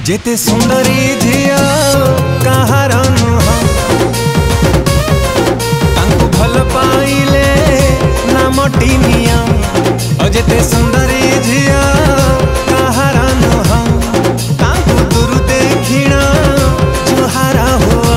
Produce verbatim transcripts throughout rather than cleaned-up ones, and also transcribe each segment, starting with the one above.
जेते सुंदरी झिया कहार नुह तांकु भल पाइले नामटी मिया जेते सुंदरी झिया कहार नुह तांकु दूर देखिना जुहारा हुआ।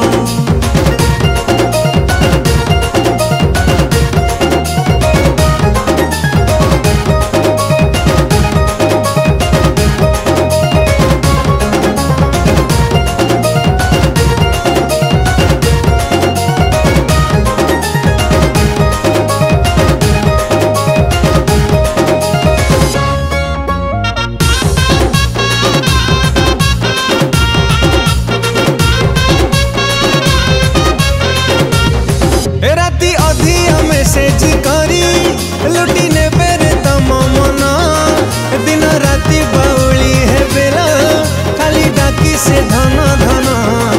मैसेज करी लुटी ने बेरे तम मना दिन राति बाउली है बेला खाली डाकी से धन धन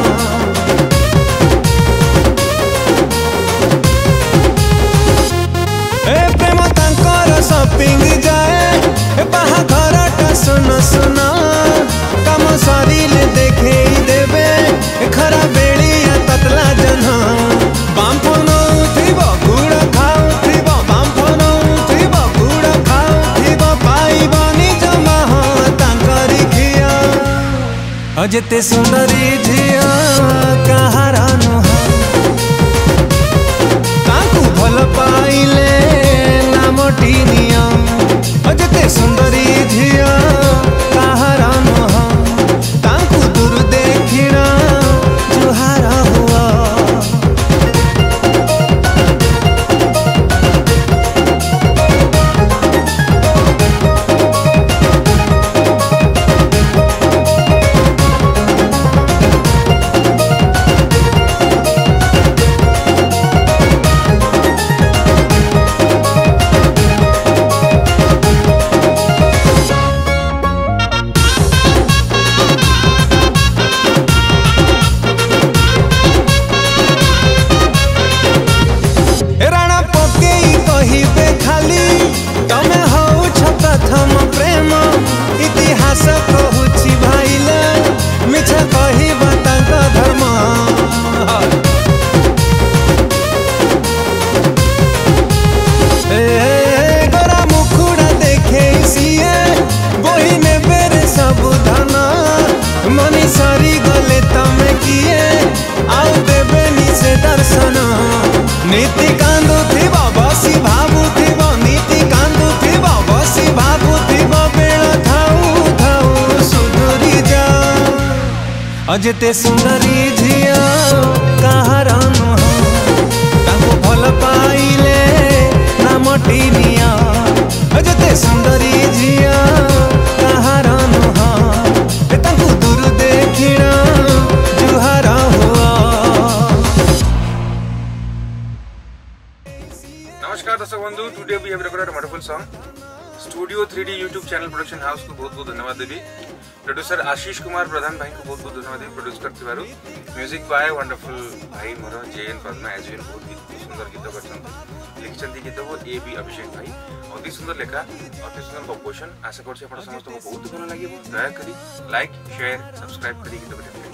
ए प्रेम तांकर शॉपिंग जाए बाहाघर टा सुन सुन काम सरिले देखे देबे खरा बेलिया ततला जन बांफन जेते सुंदरी झिया कहार नुह तांकु भल पाइले नामटी नियम जेते सुंदरी झिया कहार नुह तांकु दूर देखिना जुहार हुआ। प्रेम इतिहास कहूची भाईला मिछ कही बातांक धर्म गोरा मुखुड़ा देखे सीए बोही ने बेरे सबु धन मनी सरी गले तमे किए आउ देबे निसे दर्शन नीति कांदु थिबा बसी भाबु थिबा नीति कांदु थिबा बसी भाबु थिबा बेला थाउ थाउ सुधुरी जा जेते सुंदरी झिया कहार नुह तांकु भल पाइले नामटी निया जेते सुंदरी झिया कहार नुह तांकु दूर देखिना जुहार हुआ। नमस्कार दर्शक बंधु, today we have recorded a wonderful song. Studio three D YouTube channel production house को बहुत बहुत धन्यवाद देवी। प्रोड्यूसर आशीष कुमार प्रधान भाई को बहुत बहुत धन्यवाद देवी प्रोड्यूस करथिबारु। म्यूजिक बाय वंडरफुल भाई मोर जेएन पद्मा एज यूजुअल बहुत सुंदर गीत करछन लिखछन गीत को ए बी अभिषेक भाई अति सुंदर लेखा अति सुंदर कंपोजिशन। आशा करछि आपण समस्त को बहुत भलो लागिबो। दया करी लाइक शेयर सब्सक्राइब करी गीत को